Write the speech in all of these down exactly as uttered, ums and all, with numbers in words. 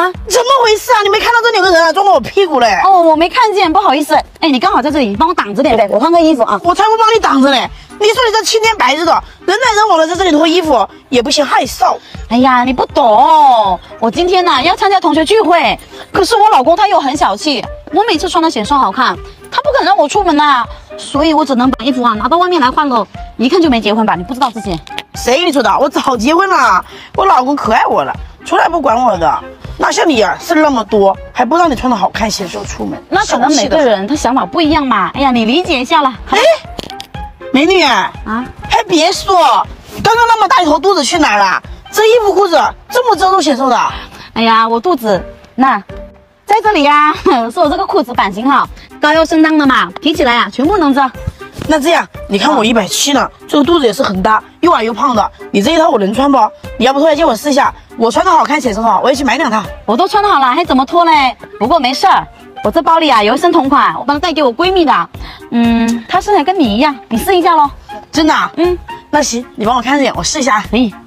啊，怎么回事啊？你没看到这里有个人啊，撞到我屁股嘞？ 哦，我没看见，不好意思。哎，你刚好在这里，帮我挡着点呗，我换个衣服啊。 我才不帮你挡着嘞！你说你这青天白日的，人来人往的在这里脱衣服，也不嫌害臊。 哎呀，你不懂，我今天呢、啊、要参加同学聚会，可是我老公他又很小气，我每次穿的显瘦好看，他不肯让我出门呐、啊，所以我只能把衣服啊拿到外面来换喽。一看就没结婚吧？你不知道自己？ 谁跟你说的？我早结婚了，我老公可爱我了，从来不管我的。哪像你啊，事那么多，还不让你穿的好看显瘦出门？ 那可能每个人他想法不一样嘛。哎呀，你理解一下啦。 哎，美女啊， 还别说，刚刚那么大一坨肚子去哪儿了？这衣服裤子这么遮肉显瘦的？ 哎呀，我肚子那在这里呀、啊，是我这个裤子版型好，高腰升裆的嘛，提起来啊全部能遮。 那这样，你看我一百七呢，这个肚子也是很大，又矮又胖的，你这一套我能穿不？你要不脱下借我试一下？我穿的好看显瘦好，我也去买两套。 我都穿好了，还怎么脱嘞？不过没事儿，我这包里啊有一身同款，我帮它带给我闺蜜的。嗯，她身材跟你一样，你试一下咯。 真的、啊？ 嗯， 那行，你帮我看着点，我试一下。 可以。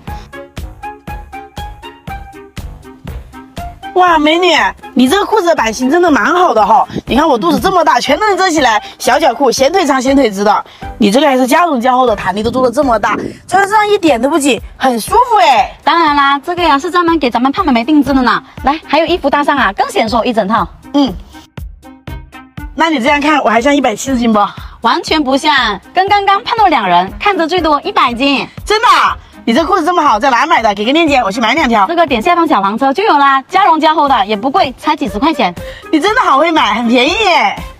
哇，美女，你这个裤子的版型真的蛮好的哈、哦！你看我肚子这么大，全都能遮起来，小脚裤，显腿长显腿直的。你这个还是加绒加厚的，弹力都做的这么大，穿上一点都不紧，很舒服哎。 当然啦，这个呀是专门给咱们胖妹妹定制的呢。来，还有衣服搭上啊，更显瘦一整套。 嗯，那你这样看，我还像一百七十斤不？ 完全不像，跟刚刚胖到两人，看着最多一百斤。 真的？你这裤子这么好，在哪买的？给个链接，我去买两条。 这个点下方小黄车就有啦，加绒加厚的，也不贵，才几十块钱。 你真的好会买，很便宜耶。